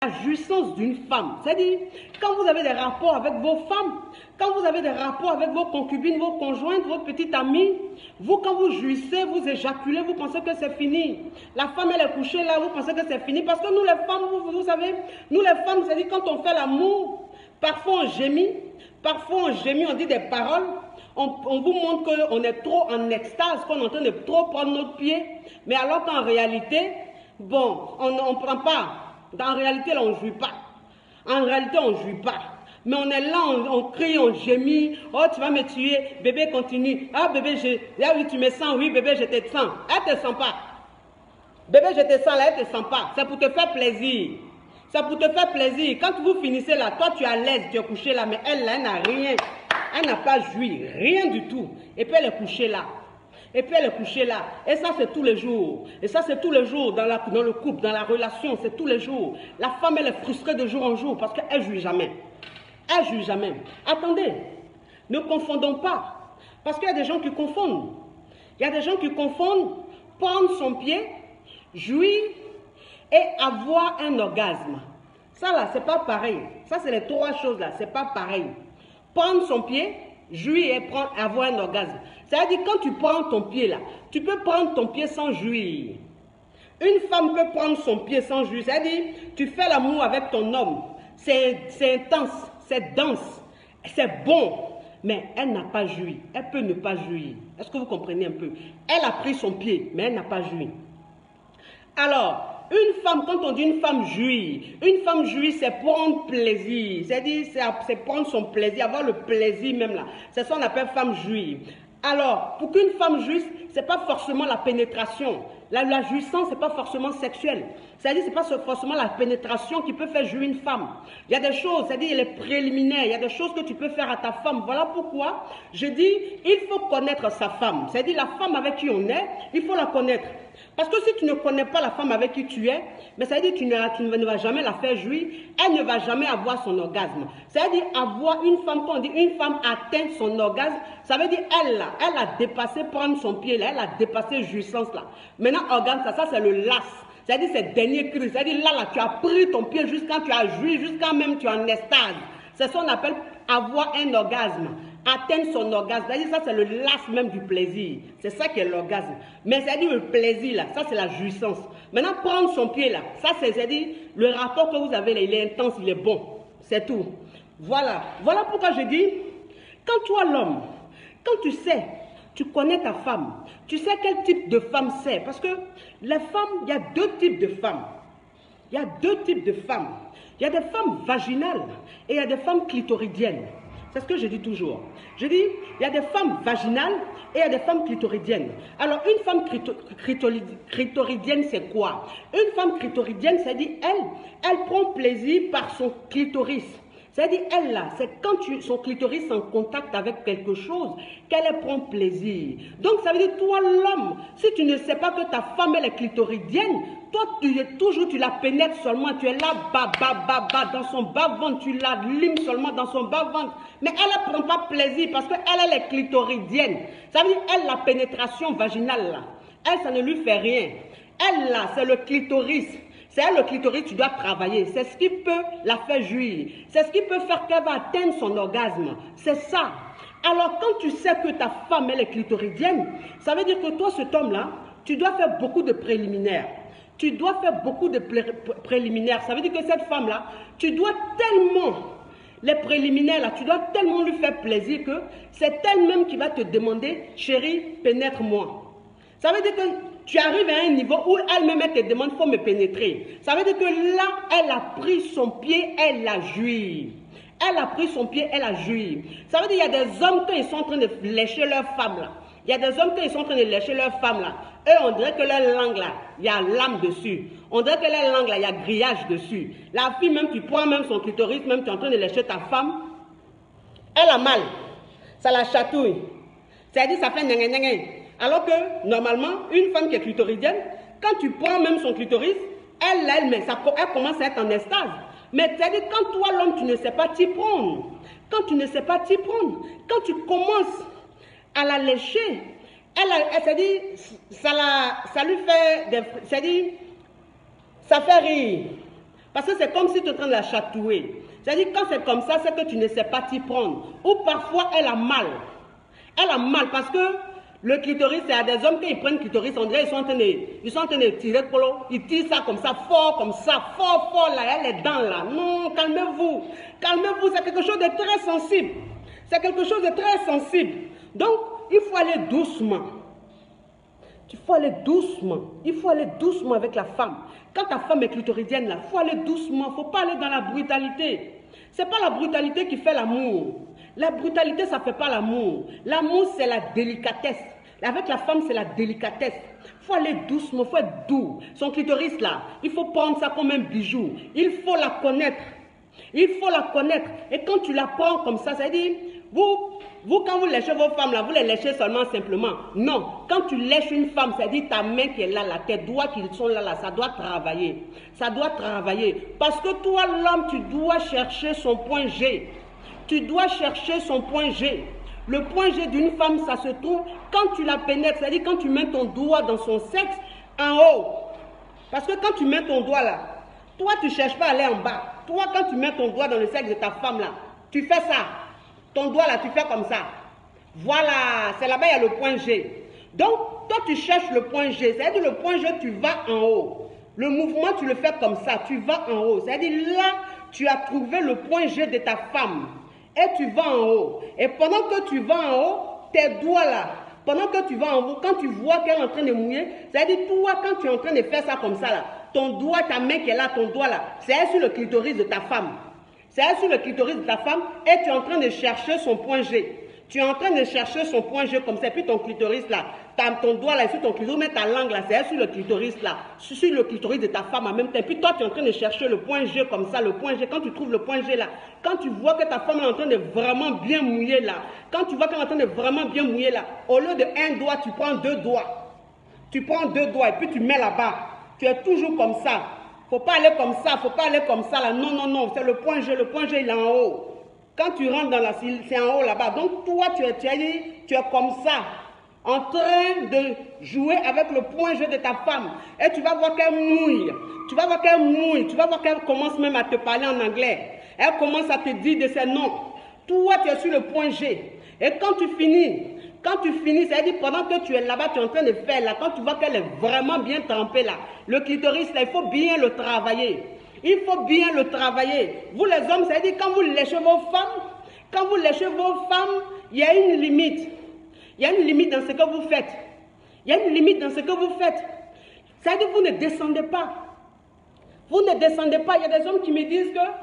la jouissance d'une femme. C'est-à-dire, quand vous avez des rapports avec vos femmes, quand vous avez des rapports avec vos concubines, vos conjointes, vos petites amies, vous, quand vous jouissez, vous éjaculez, vous pensez que c'est fini. La femme, elle est couchée là, vous pensez que c'est fini. Parce que nous, les femmes, vous savez, nous, les femmes, c'est-à-dire, quand on fait l'amour, parfois on gémit, on dit des paroles, on vous montre qu'on est trop en extase, qu'on est en train de trop prendre notre pied, mais alors qu'en réalité, bon, on ne prend pas. En réalité, là, on ne jouit pas. En réalité, on ne jouit pas. Mais on est là, on crie, on gémit. Oh, tu vas me tuer. Bébé, continue. Ah, bébé, ah oui, tu me sens. Oui, bébé, je te sens. Elle ne te sent pas. Bébé, je te sens là, elle ne te sent pas. C'est pour te faire plaisir. C'est pour te faire plaisir. Quand vous finissez là, toi, tu es à l'aise, tu es couché là, mais elle, là, elle n'a rien. Elle n'a pas joui. Rien du tout. Et puis, elle est couchée là. Et puis elle est couchée là. Et ça, c'est tous les jours. Et ça, c'est tous les jours dans le couple, dans la relation. C'est tous les jours. La femme, elle est frustrée de jour en jour parce qu'elle ne jouit jamais. Elle ne jouit jamais. Attendez, ne confondons pas. Parce qu'il y a des gens qui confondent. Il y a des gens qui confondent prendre son pied, jouir et avoir un orgasme. Ça là, c'est pas pareil. Ça, c'est les trois choses là. C'est pas pareil. Prendre son pied, jouir et avoir un orgasme. C'est-à-dire, quand tu prends ton pied là, tu peux prendre ton pied sans jouir. Une femme peut prendre son pied sans jouir. C'est-à-dire, tu fais l'amour avec ton homme. C'est intense, c'est dense, c'est bon. Mais elle n'a pas joui. Elle peut ne pas jouir. Est-ce que vous comprenez un peu? Elle a pris son pied, mais elle n'a pas joui. Alors, une femme, quand on dit une femme jouit, c'est prendre plaisir. C'est-à-dire, c'est prendre son plaisir, avoir le plaisir même là. C'est ça qu'on appelle femme jouir. Alors, pour qu'une femme jouisse, ce n'est pas forcément la pénétration. La jouissance, ce n'est pas forcément sexuel. C'est-à-dire, ce n'est pas forcément la pénétration qui peut faire jouir une femme. Il y a des choses, c'est-à-dire les préliminaires, il y a des choses que tu peux faire à ta femme. Voilà pourquoi je dis, il faut connaître sa femme. C'est-à-dire, la femme avec qui on est, il faut la connaître. Parce que si tu ne connais pas la femme avec qui tu es, mais ça veut dire que tu ne vas jamais la faire jouir, elle ne va jamais avoir son orgasme. C'est-à-dire avoir une femme, quand on dit une femme atteint son orgasme, ça veut dire elle a dépassé prendre son pied là, elle a dépassé jouissance là. Maintenant, orgasme, ça c'est le las. C'est-à-dire c'est dernier cri. C'est-à-dire là, tu as pris ton pied jusqu'à tu as joui, jusqu'à même tu es en extase. C'est ce qu'on appelle avoir un orgasme. Atteindre son orgasme, c'est-à-dire ça c'est le las même du plaisir, c'est ça qui est l'orgasme, mais c'est-à-dire le plaisir là, ça c'est la jouissance. Maintenant prendre son pied là, ça c'est-à-dire le rapport que vous avez là, il est intense, il est bon, c'est tout. Voilà pourquoi je dis, quand toi l'homme, quand tu sais, tu connais ta femme, tu sais quel type de femme c'est, parce que les femmes, il y a deux types de femmes, il y a des femmes vaginales et il y a des femmes clitoridiennes. C'est ce que je dis toujours. Je dis, il y a des femmes vaginales et il y a des femmes clitoridiennes. Alors, une femme clitoridienne, c'est quoi? Une femme clitoridienne, c'est-à-dire, elle prend plaisir par son clitoris. C'est-à-dire, elle là, c'est quand son clitoris est en contact avec quelque chose qu'elle prend plaisir. Donc, ça veut dire, toi, l'homme, si tu ne sais pas que ta femme, elle est clitoridienne, toi, tu la pénètres seulement, tu es là, dans son bas-ventre, tu la limes seulement dans son bas-ventre. Mais elle ne prend pas plaisir parce qu'elle est clitoridienne. Ça veut dire, elle, la pénétration vaginale, là, elle, ça ne lui fait rien. Elle, là, c'est le clitoris. C'est elle, le clitoris, tu dois travailler. C'est ce qui peut la faire jouir. C'est ce qui peut faire qu'elle va atteindre son orgasme. C'est ça. Alors, quand tu sais que ta femme, elle est clitoridienne, ça veut dire que toi, cet homme-là, tu dois faire beaucoup de préliminaires. Tu dois faire beaucoup de préliminaires. Ça veut dire que cette femme-là, tu dois tellement, les préliminaires, là, tu dois tellement lui faire plaisir que c'est elle-même qui va te demander, chérie, pénètre-moi. Ça veut dire que tu arrives à un niveau où elle-même te demande, il faut me pénétrer. Ça veut dire que là, elle a pris son pied, elle a joui. Elle a pris son pied, elle a joui. Ça veut dire qu'il y a des hommes quand ils sont en train de lécher leur femme là. Il y a des hommes quand ils sont en train de lécher leur femme là. Eux, on dirait que leur langue là, il y a lame dessus. On dirait que leur langue là, il y a grillage dessus. La fille même, tu prends même son clitoris, même tu es en train de lécher ta femme. Elle a mal. Ça la chatouille. C'est-à-dire ça fait n'eng. Alors que, normalement, une femme qui est clitoridienne, quand tu prends même son clitoris, elle commence à être en extase. Mais c'est-à-dire, quand toi, l'homme, tu ne sais pas t'y prendre. Quand tu ne sais pas t'y prendre, quand tu commences à la lécher, c'est-à-dire, ça lui fait, c'est-à-dire, ça fait rire. Parce que c'est comme si tu es en train de la chatouiller. C'est-à-dire quand c'est comme ça, c'est que tu ne sais pas t'y prendre. Ou parfois, elle a mal. Elle a mal parce que le clitoris, c'est à des hommes, quand ils prennent le clitoris, on dirait qu'ils sont en train de tirer le polo. Ils tirent ça, fort, fort, là, il y a les dents là. Non, calmez-vous. Calmez-vous, c'est quelque chose de très sensible. C'est quelque chose de très sensible. Donc, il faut aller doucement. Il faut aller doucement. Il faut aller doucement avec la femme. Quand ta femme est clitoridienne, là, il faut aller doucement. Il ne faut pas aller dans la brutalité. Ce n'est pas la brutalité qui fait l'amour. La brutalité, ça ne fait pas l'amour. L'amour, c'est la délicatesse. Avec la femme, c'est la délicatesse. Il faut aller doucement, il faut être doux. Son clitoris, là, il faut prendre ça comme un bijou. Il faut la connaître. Il faut la connaître. Et quand tu la prends comme ça, ça veut dire, vous, quand vous léchez vos femmes, là, vous les léchez seulement simplement. Non. Quand tu lèches une femme, ça veut dire ta main qui est là, tes doigts qui sont là, ça doit travailler. Ça doit travailler. Parce que toi, l'homme, tu dois chercher son point G. Tu dois chercher son point G. Le point G d'une femme, ça se trouve quand tu la pénètres, c'est-à-dire quand tu mets ton doigt dans son sexe en haut. Parce que quand tu mets ton doigt là, toi, tu ne cherches pas à aller en bas. Toi, quand tu mets ton doigt dans le sexe de ta femme là, tu fais ça. Ton doigt là, tu fais comme ça. Voilà, c'est là-bas, il y a le point G. Donc, toi, tu cherches le point G. C'est-à-dire le point G, tu vas en haut. Le mouvement, tu le fais comme ça, tu vas en haut. C'est-à-dire là, tu as trouvé le point G de ta femme. Et tu vas en haut. Et pendant que tu vas en haut, tes doigts là, pendant que tu vas en haut, quand tu vois qu'elle est en train de mouiller, c'est-à-dire toi, quand tu es en train de faire ça comme ça là, ton doigt, ta main qui est là, ton doigt là, c'est sur le clitoris de ta femme. C'est sur le clitoris de ta femme et tu es en train de chercher son point G. Tu es en train de chercher son point G comme ça, et puis ton clitoris là, ton doigt là, sur ton clitoris, mets ta langue là, c'est sur le clitoris là, sur le clitoris de ta femme en même temps. Et puis toi, tu es en train de chercher le point G comme ça, le point G. Quand tu trouves le point G là, quand tu vois que ta femme est en train de vraiment bien mouiller là, quand tu vois qu'elle est en train de vraiment bien mouiller là, au lieu de un doigt, tu prends deux doigts. Tu prends deux doigts et puis tu mets là-bas. Tu es toujours comme ça. Faut pas aller comme ça, faut pas aller comme ça là. Non, non, non, c'est le point G il est en haut. Quand tu rentres dans la cellule, c'est en haut là-bas. Donc toi, tu es comme ça, en train de jouer avec le point G de ta femme. Et tu vas voir qu'elle mouille. Tu vas voir qu'elle mouille. Tu vas voir qu'elle commence même à te parler en anglais. Elle commence à te dire de ses noms. Toi, tu es sur le point G. Et quand tu finis, c'est-à-dire pendant que tu es là-bas, tu es en train de faire là, quand tu vois qu'elle est vraiment bien trempée là, le clitoris là, il faut bien le travailler. Il faut bien le travailler. Vous les hommes, c'est-à-dire quand vous léchez vos femmes, il y a une limite. Il y a une limite dans ce que vous faites. Il y a une limite dans ce que vous faites. C'est-à-dire que vous ne descendez pas. Vous ne descendez pas. Il y a des hommes qui me disent que...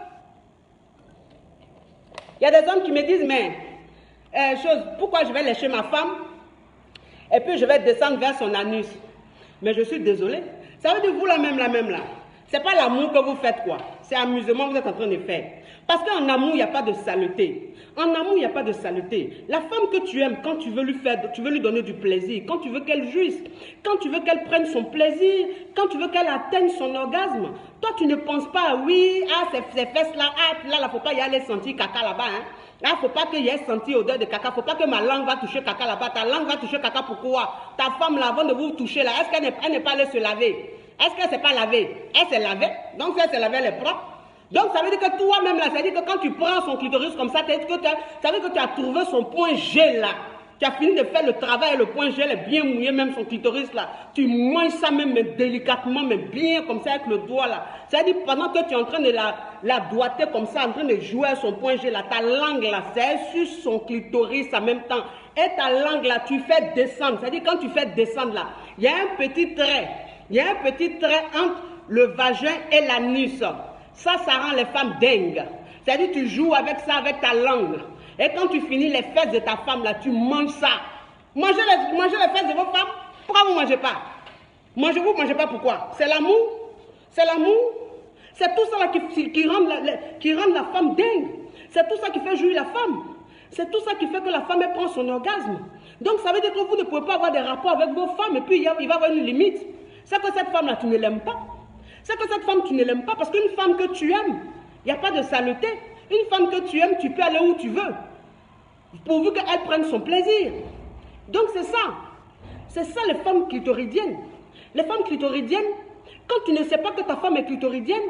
Il y a des hommes qui me disent, mais... pourquoi je vais lécher ma femme et puis je vais descendre vers son anus? Mais je suis désolée. Ça veut dire vous la même là. C'est pas l'amour que vous faites quoi. C'est amusement que vous êtes en train de faire. Parce qu'en amour, il n'y a pas de saleté. En amour, il n'y a pas de saleté. La femme que tu aimes, quand tu veux lui donner du plaisir, quand tu veux qu'elle jouisse, quand tu veux qu'elle prenne son plaisir, quand tu veux qu'elle atteigne son orgasme, toi tu ne penses pas, oui, ces fesses-là, là, il ne faut pas y aller sentir caca là-bas, hein. Là, il ne faut pas qu'il y ait senti odeur de caca. Il ne faut pas que ma langue va toucher caca là-bas. Ta langue va toucher caca, pourquoi? Ta femme là, avant de vous toucher là, est-ce qu'elle n'est pas allée se laver? Est-ce qu'elle ne s'est pas lavée? Elle s'est lavée. Donc, si elle s'est lavée, elle est propre. Donc, ça veut dire que toi-même là, ça veut dire que quand tu prends son clitoris comme ça, ça veut dire que tu as trouvé son point G là. Tu as fini de faire le travail et le point G, elle est bien mouillé, même son clitoris là. Tu manges ça même mais délicatement, mais bien comme ça avec le doigt là. C'est-à-dire pendant que tu es en train de la doigter comme ça, en train de jouer à son point G là, ta langue là, c'est sur son clitoris en même temps. Et ta langue là, tu fais descendre. C'est-à-dire quand tu fais descendre là, il y a un petit trait. Il y a un petit trait entre le vagin et l'anus. Ça rend les femmes dingues. C'est-à-dire tu joues avec ça, avec ta langue. Et quand tu finis les fesses de ta femme, là, tu manges ça. Mangez les fesses de vos femmes. Pourquoi vous ne mangez pas? Vous ne mangez pas pourquoi? C'est l'amour. C'est l'amour. C'est tout ça là qui rend la femme dingue. C'est tout ça qui fait jouir la femme. C'est tout ça qui fait que la femme elle prend son orgasme. Donc ça veut dire que vous ne pouvez pas avoir des rapports avec vos femmes et puis il va y avoir une limite. C'est que cette femme-là, tu ne l'aimes pas. C'est que cette femme, tu ne l'aimes pas parce qu'une femme que tu aimes, il n'y a pas de saleté. Une femme que tu aimes, tu peux aller où tu veux. Pourvu qu'elle prenne son plaisir. Donc c'est ça. C'est ça les femmes clitoridiennes. Les femmes clitoridiennes, quand tu ne sais pas que ta femme est clitoridienne,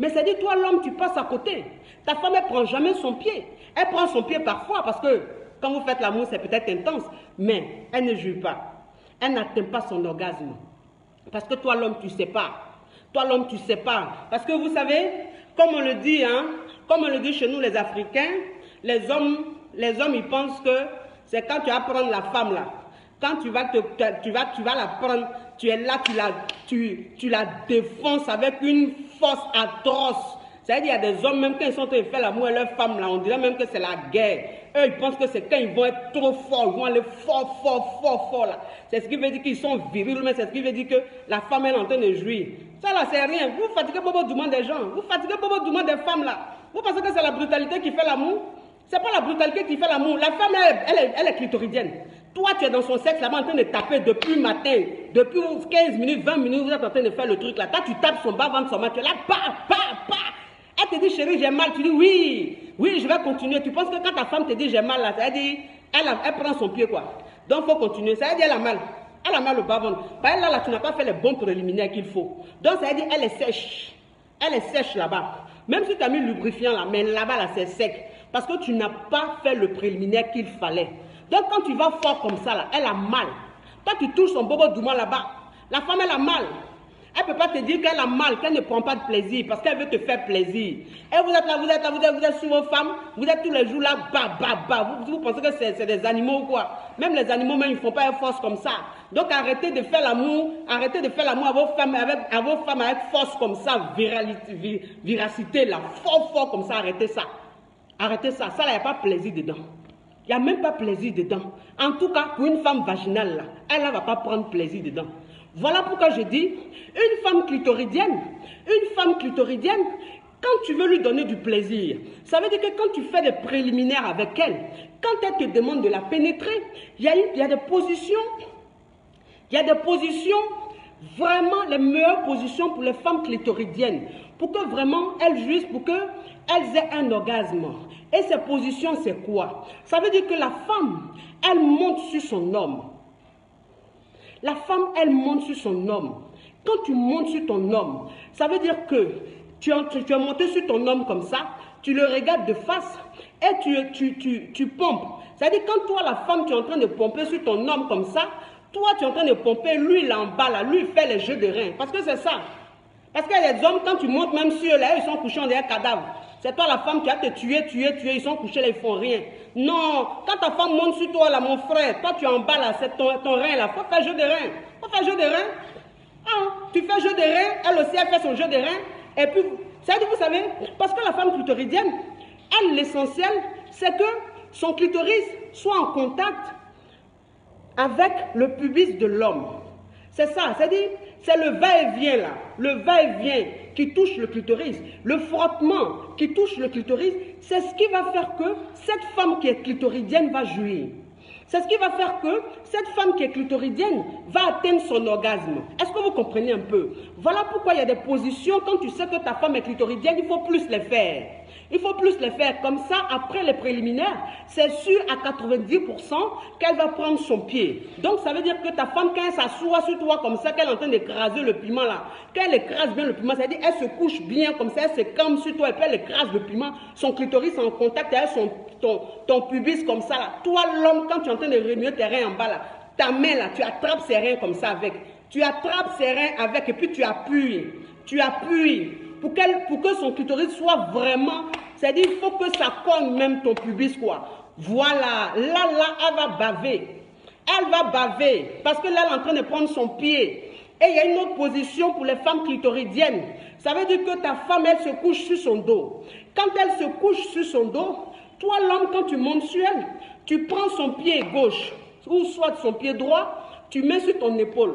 Mais ça dit, toi, l'homme, tu passes à côté. Ta femme, elle ne prend jamais son pied. Elle prend son pied parfois parce que quand vous faites l'amour, c'est peut-être intense, mais elle ne jure pas. Elle n'atteint pas son orgasme. Parce que toi, l'homme, tu ne sais pas. Toi, l'homme, tu ne sais pas. Parce que vous savez, comme on le dit, comme on le dit chez nous, les Africains, les hommes, ils pensent que c'est quand tu vas prendre la femme, là. Quand tu vas la prendre, tu es là, tu la défonces avec une force atroce. C'est-à-dire, il y a des hommes, même quand ils sont en train de faire l'amour à leur femme, là, on dirait même que c'est la guerre. Eux, ils pensent que c'est quand ils vont être trop forts, ils vont aller fort, là. C'est ce qui veut dire qu'ils sont virils, mais c'est ce qui veut dire que la femme est en train de jouir. Ça, là, c'est rien. Vous fatiguez Bobo Douman des gens. Vous fatiguez Bobo Douman des femmes, là. Vous pensez que c'est la brutalité qui fait l'amour? C'est pas la brutalité qui fait l'amour. La femme, elle est clitoridienne. Toi, tu es dans son sexe là-bas en train de taper depuis le matin, depuis 15 minutes, 20 minutes, vous êtes en train de faire le truc là. Toi, tu tapes son bas, ventre, son bas, tu es là, Elle te dit, chérie, j'ai mal. Tu dis, oui, je vais continuer. Tu penses que quand ta femme te dit, j'ai mal là, ça veut dire, elle prend son pied quoi. Donc, il faut continuer. Ça veut dire, elle a mal. Elle a mal au bas ventre. Par elle, là, tu n'as pas fait les bons préliminaires qu'il faut. Donc, ça veut dire, elle est sèche. Elle est sèche là-bas. Même si tu as mis le lubrifiant là, mais là-bas, là, c'est sec. Parce que tu n'as pas fait le préliminaire qu'il fallait. Donc, quand tu vas fort comme ça, là, elle a mal. Toi, tu touches son bobo douman là-bas. La femme, elle a mal. Elle ne peut pas te dire qu'elle a mal, qu'elle ne prend pas de plaisir, parce qu'elle veut te faire plaisir. Et vous êtes là, vous êtes sur vos femmes, vous êtes tous les jours là, Vous pensez que c'est des animaux ou quoi? Même les animaux, même, ils ne font pas une force comme ça. Donc, arrêtez de faire l'amour à vos femmes avec force comme ça, viracité, là, fort comme ça, arrêtez ça. Arrêtez ça, ça, là, il n'y a pas plaisir dedans. Il n'y a même pas plaisir dedans. En tout cas, pour une femme vaginale, là, elle ne va pas prendre plaisir dedans. Voilà pourquoi je dis, une femme clitoridienne, quand tu veux lui donner du plaisir, ça veut dire que quand tu fais des préliminaires avec elle, quand elle te demande de la pénétrer, il y a des positions, vraiment les meilleures positions pour les femmes clitoridiennes, pour que vraiment elles jouissent, pour qu'elles aient un orgasme. Et ces positions, c'est quoi? Ça veut dire que la femme, elle monte sur son homme. La femme, elle monte sur son homme. Quand tu montes sur ton homme, ça veut dire que tu es monté sur ton homme comme ça, tu le regardes de face et tu pompes. C'est-à-dire quand toi, la femme, tu es en train de pomper sur ton homme comme ça, toi, tu es en train de pomper, lui, il est en bas là, lui, il fait les jeux de reins. Parce que c'est ça. Parce qu'il y a des hommes, quand tu montes même sur eux, là, ils sont couchés en derrière cadavre. C'est toi la femme qui a te tué, ils sont couchés là, ils font rien. Non, quand ta femme monte sur toi là, mon frère, toi tu es en bas là, c'est ton rein là, faut faire jeu de rein. Faut faire jeu de rein. Tu fais jeu de rein, elle aussi elle fait son jeu de rein. Et puis, ça dit, vous savez, parce que la femme clitoridienne, elle, l'essentiel, c'est que son clitoris soit en contact avec le pubis de l'homme. C'est ça, c'est-à-dire, c'est le va-et-vient là, le va-et-vient qui touche le clitoris, le frottement qui touche le clitoris, c'est ce qui va faire que cette femme qui est clitoridienne va jouir. C'est ce qui va faire que cette femme qui est clitoridienne va atteindre son orgasme. Est-ce que vous comprenez un peu? Voilà pourquoi il y a des positions, quand tu sais que ta femme est clitoridienne, il faut plus les faire. Il faut plus les faire. Comme ça, après les préliminaires, c'est sûr à 90% qu'elle va prendre son pied. Donc, ça veut dire que ta femme, quand elle s'assoit sur toi comme ça, qu'elle est en train d'écraser le piment là, quand elle écrase bien le piment, c'est-à-dire qu'elle se couche bien comme ça, elle se calme sur toi et puis elle écrase le piment, son clitoris est en contact avec ton pubis comme ça là. Toi, l'homme, quand tu es en train de remuer tes reins en bas là, ta main là, tu attrapes ses reins comme ça avec. Tu attrapes ses reins avec et puis tu appuies. Tu appuies. Pour que son clitoris soit vraiment, c'est-à-dire il faut que ça cogne même ton pubis quoi. Voilà, là, elle va baver. Elle va baver parce que là, elle est en train de prendre son pied. Et il y a une autre position pour les femmes clitoridiennes. Ça veut dire que ta femme, elle se couche sur son dos. Quand elle se couche sur son dos, toi l'homme, quand tu montes sur elle, tu prends son pied gauche ou soit son pied droit, tu mets sur ton épaule.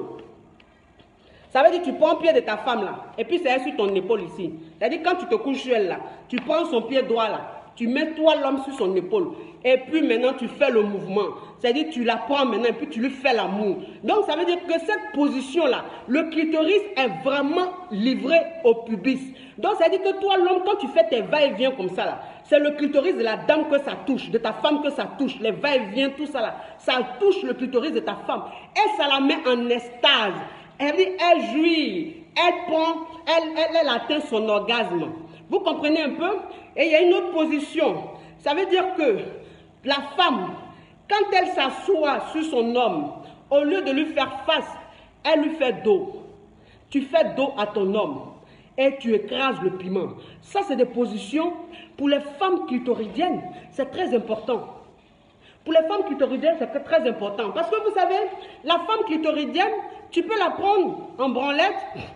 Ça veut dire que tu prends le pied de ta femme là, et puis c'est elle sur ton épaule ici. C'est-à-dire quand tu te couches sur elle là, tu prends son pied droit là, tu mets toi l'homme sur son épaule, et puis maintenant tu fais le mouvement. C'est-à-dire tu la prends maintenant, et puis tu lui fais l'amour. Donc ça veut dire que cette position là, le clitoris est vraiment livré au pubis. Donc ça veut dire que toi l'homme, quand tu fais tes va-et-vient comme ça là, c'est le clitoris de la dame que ça touche, de ta femme que ça touche, les va-et-vient, tout ça là, ça touche le clitoris de ta femme, et ça la met en extase. Elle dit, elle jouit. elle atteint son orgasme. Vous comprenez un peu? Et il y a une autre position. Ça veut dire que la femme, quand elle s'assoit sur son homme, au lieu de lui faire face, elle lui fait dos. Tu fais dos à ton homme et tu écrases le piment. Ça, c'est des positions pour les femmes clitoridiennes. C'est très important. Pour les femmes clitoridiennes, c'est très important. Parce que vous savez, la femme clitoridienne, tu peux la prendre en branlette.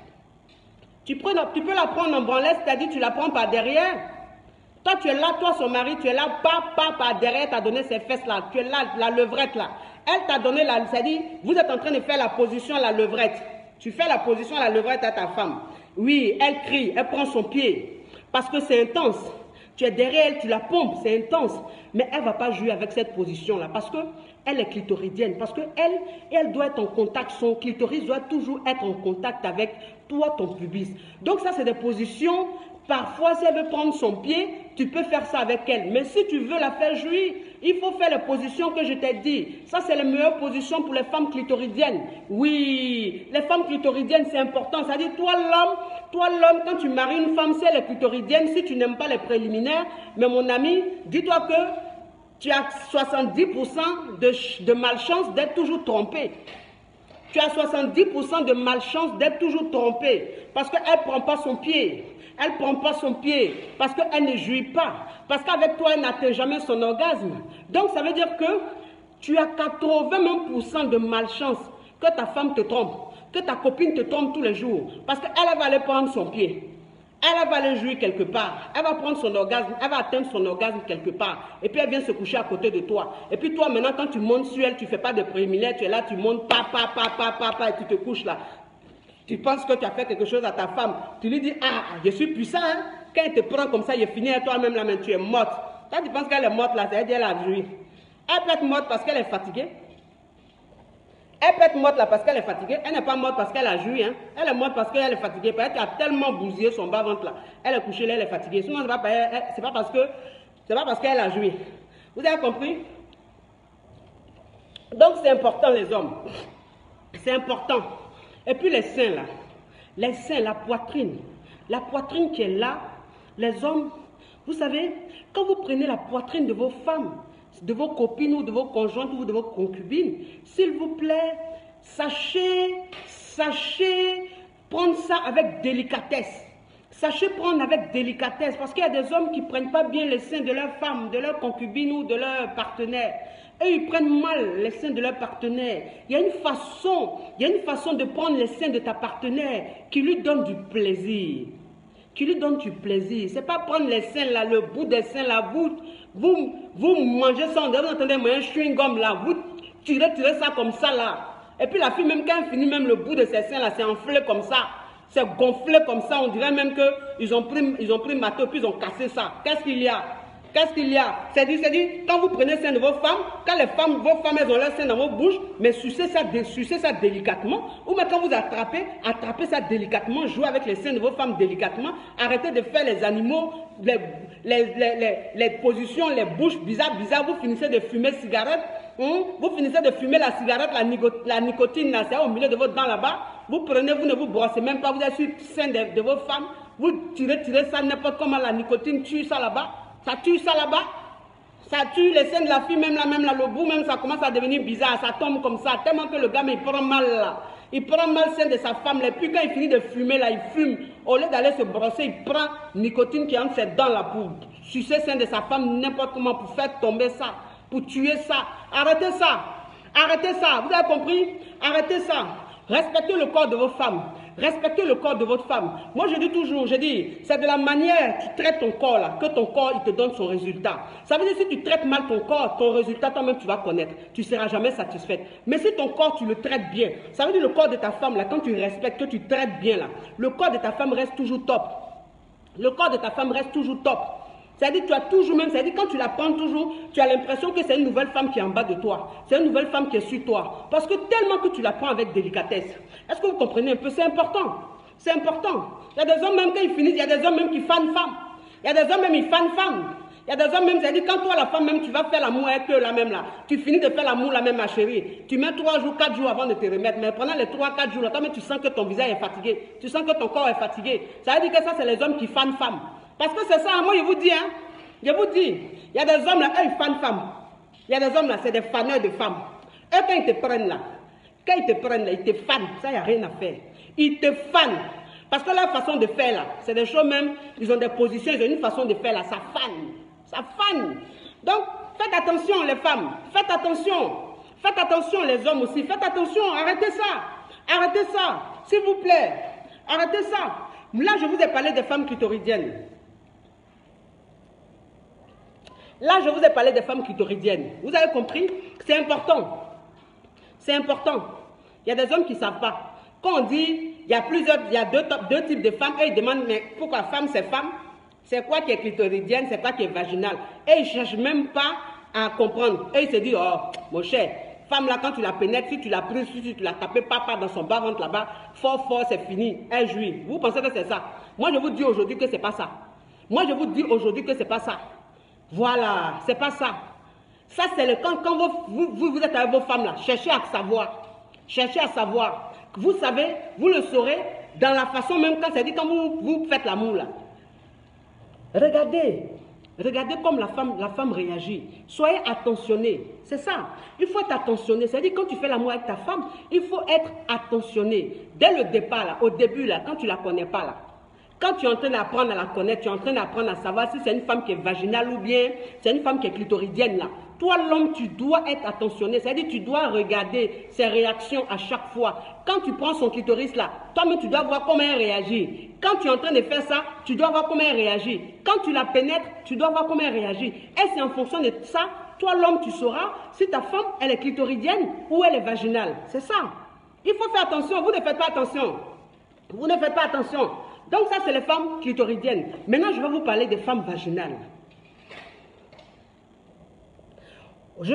Tu peux la prendre en branlette, c'est-à-dire tu la prends par derrière. Toi, tu es là, toi, son mari, tu es là, par derrière, t'as donné ses fesses là. Tu es là, la levrette là. Elle t'a donné la, c'est-à-dire, vous êtes en train de faire la position à la levrette. Tu fais la position à la levrette à ta femme. Oui, elle crie, elle prend son pied. Parce que c'est intense. Tu es derrière elle, tu la pompes, c'est intense. Mais elle ne va pas jouer avec cette position-là. Parce qu'elle est clitoridienne. Parce qu'elle doit être en contact. Son clitoris doit toujours être en contact avec toi, ton pubis. Donc ça, c'est des positions. Parfois, si elle veut prendre son pied, tu peux faire ça avec elle. Mais si tu veux la faire jouir, il faut faire les positions que je t'ai dit. Ça, c'est les meilleures positions pour les femmes clitoridiennes. Oui, les femmes clitoridiennes, c'est important. C'est-à-dire, toi, l'homme, quand tu maries une femme, si elle est clitoridienne, si tu n'aimes pas les préliminaires, mais mon ami, dis-toi que tu as 70% de malchance d'être toujours trompé. Tu as 70% de malchance d'être toujours trompé. Parce qu'elle ne prend pas son pied. Elle ne prend pas son pied parce qu'elle ne jouit pas. Parce qu'avec toi, elle n'atteint jamais son orgasme. Donc, ça veut dire que tu as 80% de malchance que ta femme te trompe, que ta copine te trompe tous les jours. Parce qu'elle va aller prendre son pied. Elle va aller jouir quelque part. Elle va prendre son orgasme. Elle va atteindre son orgasme quelque part. Et puis, elle vient se coucher à côté de toi. Et puis, toi, maintenant, quand tu montes sur elle, tu ne fais pas de préliminaire. Tu es là, tu montes, et tu te couches là. Tu penses que tu as fait quelque chose à ta femme. Tu lui dis, ah, je suis puissant. Hein? Quand elle te prend comme ça, il est fini à toi-même là, mais tu es morte. Quand tu penses qu'elle est morte là, c'est elle a joui. Elle peut être morte parce qu'elle est fatiguée. Elle peut être morte là parce qu'elle est fatiguée. Elle n'est pas morte parce qu'elle a joui. Hein? Elle est morte parce qu'elle est fatiguée. Parce qu'elle a tellement bousillé son bas-ventre là. Elle est couchée là, elle est fatiguée. Sinon, c'est pas parce qu'elle a joui. Vous avez compris? Donc, c'est important les hommes. C'est important. Et puis les seins là, la poitrine qui est là, les hommes, vous savez, quand vous prenez la poitrine de vos femmes, de vos copines ou de vos conjointes ou de vos concubines, s'il vous plaît, sachez prendre ça avec délicatesse. Sachez prendre avec délicatesse, parce qu'il y a des hommes qui ne prennent pas bien les seins de leur femme, de leur concubine ou de leur partenaire. Eux, ils prennent mal les seins de leur partenaire. Il y a une façon de prendre les seins de ta partenaire qui lui donne du plaisir. Qui lui donne du plaisir. Ce n'est pas prendre les seins là, le bout des seins là, vous mangez ça, vous entendez un chewing-gum là, vous tirez ça comme ça là. Et puis la fille, même quand elle finit, même le bout de ses seins là, c'est enflé comme ça. C'est gonflé comme ça, on dirait même qu'ils ont pris marteau puis ils ont cassé ça. Qu'est-ce qu'il y a? Qu'est-ce qu'il y a? C'est-à-dire, quand vous prenez le sein de vos femmes, quand vos femmes, elles ont leur sein dans vos bouches, mais sucez ça délicatement. Ou même quand vous attrapez ça délicatement, jouez avec les seins de vos femmes délicatement. Arrêtez de faire les animaux, les positions, les bouches bizarres. Vous finissez de fumer cigarette. Vous finissez de fumer la cigarette, la nicotine, là, c'est au milieu de votre dent là-bas. Vous prenez, vous ne vous brossez même pas, vous êtes sur le sein de vos femmes. Vous tirez ça n'importe comment, la nicotine tue ça là-bas. Ça tue ça là-bas. Ça tue les seins de la fille, même là, le bout, même ça commence à devenir bizarre. Ça tombe comme ça, tellement que le gars, mais il prend mal là. Il prend mal le sein de sa femme là. Et puis quand il finit de fumer là, il fume. Au lieu d'aller se brosser, il prend nicotine qui est entre ses dents là pour sucer le sein de sa femme n'importe comment, pour faire tomber ça, pour tuer ça. Arrêtez ça. Arrêtez ça. Vous avez compris? Arrêtez ça. Respectez le corps de vos femmes. Respectez le corps de votre femme. Moi, je dis toujours, c'est de la manière tu traites ton corps là, que ton corps, il te donne son résultat. Ça veut dire si tu traites mal ton corps, ton résultat, toi-même, tu vas connaître. Tu ne seras jamais satisfaite. Mais si ton corps, tu le traites bien, ça veut dire le corps de ta femme là, quand tu respectes, que tu traites bien là, le corps de ta femme reste toujours top. Le corps de ta femme reste toujours top. C'est-à-dire, tu as toujours même, c'est-à-dire, quand tu la prends toujours, tu as l'impression que c'est une nouvelle femme qui est en bas de toi. C'est une nouvelle femme qui est sur toi. Parce que tellement que tu la prends avec délicatesse. Est-ce que vous comprenez un peu? C'est important. C'est important. Il y a des hommes même quand ils finissent, il y a des hommes même qui fanent femmes. Il y a des hommes même qui fanent femmes. Il y a des hommes même, c'est-à-dire quand toi la femme même, tu vas faire l'amour avec eux là même là, tu finis de faire l'amour là même ma chérie, tu mets 3 jours, 4 jours avant de te remettre, mais pendant les 3-4 jours là, toi même tu sens que ton visage est fatigué, tu sens que ton corps est fatigué. Ça veut dire que ça c'est les hommes qui fanent femmes. Parce que c'est ça, moi je vous dis, hein, je vous dis, il y a des hommes là, eux ils fanent femmes. Il y a des hommes là, c'est des faneurs de femmes. Eux quand ils te prennent là, ils te fanent, ça il n'y a rien à faire. Ils te fanent. Parce que leur façon de faire là, c'est des choses même, ils ont des positions, ils ont une façon de faire là, ça fane. Ça fane. Donc, faites attention les femmes, faites attention les hommes aussi, faites attention, arrêtez ça, s'il vous plaît, arrêtez ça. Là, je vous ai parlé des femmes clitoridiennes. Vous avez compris? C'est important. C'est important. Il y a des hommes qui ne savent pas. Quand on dit, il y a deux types de femmes, et ils demandent, mais pourquoi femme c'est femme? C'est quoi qui est clitoridienne, c'est quoi qui est vaginale? Et ils ne cherchent même pas à comprendre. Et ils se disent, oh, mon cher, femme là, quand tu la pénètres, si tu l'as prise, si tu l'as tapé, papa dans son bas-ventre là-bas, fort, c'est fini, elle jouit. Vous pensez que c'est ça? Moi, je vous dis aujourd'hui que ce n'est pas ça. Voilà, c'est pas ça. Ça, c'est le quand vous êtes avec vos femmes là, cherchez à savoir. Vous savez, vous le saurez dans la façon même quand c'est dit, quand vous faites l'amour là. Regardez comme la femme réagit. Soyez attentionné. C'est ça. Il faut être attentionné. C'est-à-dire quand tu fais l'amour avec ta femme, il faut être attentionné. Dès le départ, là, au début, là, quand tu ne la connais pas, là, quand tu es en train d'apprendre à la connaître, tu es en train d'apprendre à savoir si c'est une femme qui est vaginale ou bien c'est une femme qui est clitoridienne là. Toi, l'homme, tu dois être attentionné. C'est-à-dire tu dois regarder ses réactions à chaque fois. Quand tu prends son clitoris là, toi-même, tu dois voir comment elle réagit. Quand tu es en train de faire ça, tu dois voir comment elle réagit. Quand tu la pénètres, tu dois voir comment elle réagit. Et c'est en fonction de ça, toi, l'homme, tu sauras si ta femme, elle est clitoridienne ou elle est vaginale. C'est ça. Il faut faire attention. Vous ne faites pas attention. Donc ça, c'est les femmes clitoridiennes. Maintenant, je vais vous parler des femmes vaginales. Les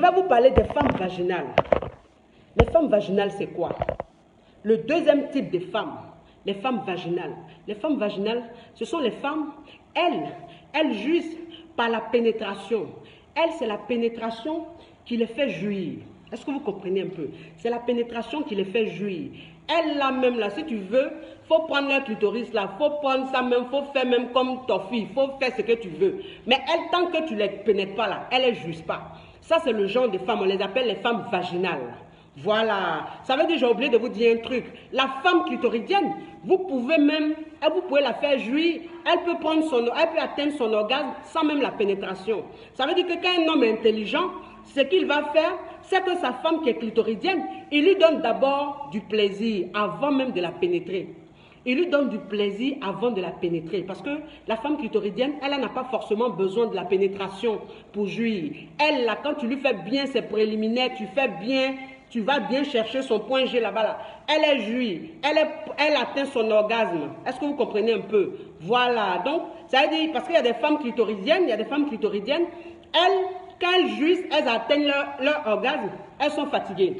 femmes vaginales, c'est quoi? Le deuxième type de femmes, les femmes vaginales. Les femmes vaginales, ce sont les femmes, elles jouissent par la pénétration. Elles, c'est la pénétration qui les fait jouir. Est-ce que vous comprenez un peu? C'est la pénétration qui les fait jouir. Elles, là même, là, si tu veux, il faut prendre leur clitoris, là, il faut prendre ça même, il faut faire même comme ta fille, il faut faire ce que tu veux. Mais elles, tant que tu ne les pénètres pas, là, elles ne jouissent pas. Ça, c'est le genre de femmes, on les appelle les femmes vaginales. Voilà. Ça veut dire, j'ai oublié de vous dire un truc. La femme clitoridienne, vous pouvez la faire jouir, elle peut atteindre son orgasme sans même la pénétration. Ça veut dire que quand un homme est intelligent, ce qu'il va faire, c'est que sa femme qui est clitoridienne, il lui donne d'abord du plaisir avant même de la pénétrer. Il lui donne du plaisir avant de la pénétrer. Parce que la femme clitoridienne, elle n'a pas forcément besoin de la pénétration pour jouir. Elle, là, quand tu lui fais bien ses préliminaires, tu vas bien chercher son point G là-bas. Là. Elle est jouie. Elle atteint son orgasme. Est-ce que vous comprenez un peu? Voilà. Donc, ça veut dire, parce qu'il y a des femmes clitoridiennes, elles, quand elles jouissent, elles atteignent leur orgasme, elles sont fatiguées.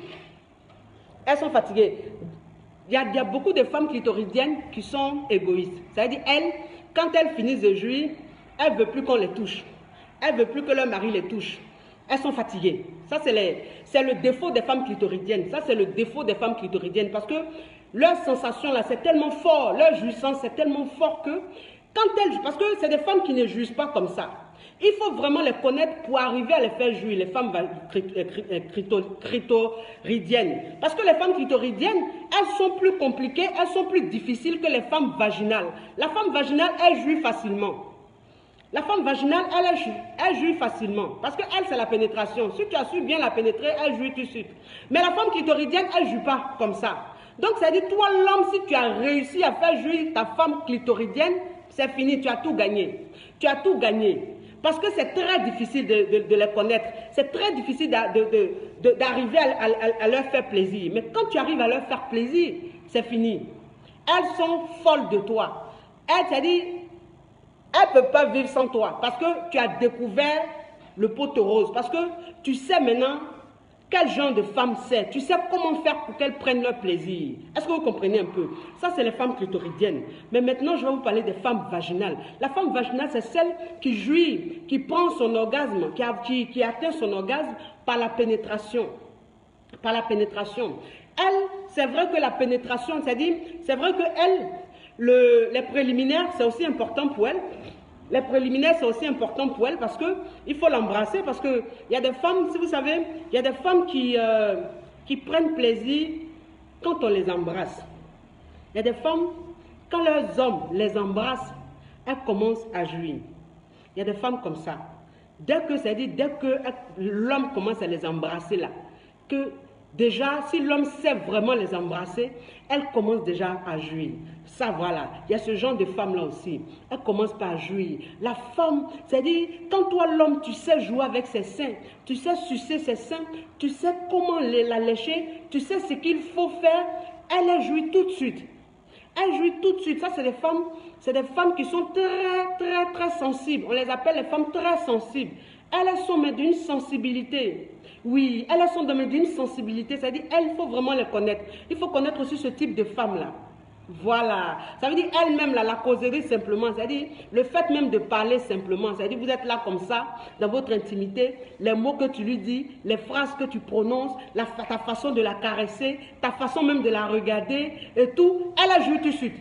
Il y a beaucoup de femmes clitoridiennes qui sont égoïstes. C'est-à-dire, elles, quand elles finissent de jouir, elles ne veulent plus qu'on les touche. Elles ne veulent plus que leur mari les touche. Elles sont fatiguées. Ça, c'est le défaut des femmes clitoridiennes. Parce que leur sensation, là, c'est tellement fort. Leur jouissance, c'est tellement fort que parce que c'est des femmes qui ne jouissent pas comme ça. Il faut vraiment les connaître pour arriver à les faire jouir, les femmes clitoridiennes. Parce que les femmes clitoridiennes, elles sont plus compliquées, elles sont plus difficiles que les femmes vaginales. La femme vaginale, elle jouit facilement. Elle jouit facilement. Parce qu'elle, c'est la pénétration. Si tu as su bien la pénétrer, elle jouit tout de suite. Mais la femme clitoridienne, elle ne joue pas comme ça. Donc, ça dit, toi, l'homme, si tu as réussi à faire jouir ta femme clitoridienne, c'est fini, tu as tout gagné. Parce que c'est très difficile de les connaître. C'est très difficile d'arriver à leur faire plaisir. Mais quand tu arrives à leur faire plaisir, c'est fini. Elles sont folles de toi. C'est-à-dire, elles ne peuvent pas vivre sans toi. Parce que tu as découvert le poteau rose. Parce que tu sais maintenant quel genre de femme c'est. Tu sais comment faire pour qu'elles prennent leur plaisir. Est-ce que vous comprenez un peu? Ça, c'est les femmes clitoridiennes. Mais maintenant, je vais vous parler des femmes vaginales. La femme vaginale, c'est celle qui jouit, qui prend son orgasme, qui atteint son orgasme par la pénétration. Par la pénétration. Elle, c'est vrai que la pénétration, c'est-à-dire, c'est vrai que elle, les préliminaires, c'est aussi important pour elle. Les préliminaires, c'est aussi important pour elle parce qu'il faut l'embrasser. Parce qu'il y a des femmes, si vous savez, il y a des femmes qui prennent plaisir quand on les embrasse. Il y a des femmes, quand leurs hommes les embrassent, elles commencent à jouir. Il y a des femmes comme ça. Dès que l'homme commence à les embrasser là, que déjà, si l'homme sait vraiment les embrasser, elle commence déjà à jouir. Ça, voilà. Il y a ce genre de femme-là aussi. Elle commence par à jouir. La femme, c'est-à-dire, quand toi, l'homme, tu sais jouer avec ses seins, tu sais sucer ses seins, tu sais comment la lécher, tu sais ce qu'il faut faire, elle jouit tout de suite. Elle jouit tout de suite. Ça, c'est des femmes qui sont très sensibles. On les appelle les femmes très sensibles. Elles sont mais d'une sensibilité. Oui, elles sont d'une sensibilité. C'est-à-dire, il faut vraiment les connaître. Il faut connaître aussi ce type de femme-là. Voilà. Ça veut dire elle-même, la causerie simplement. C'est-à-dire, le fait même de parler simplement. C'est-à-dire, vous êtes là comme ça, dans votre intimité, les mots que tu lui dis, les phrases que tu prononces, ta façon de la caresser, ta façon même de la regarder et tout. Elle joue tout de suite.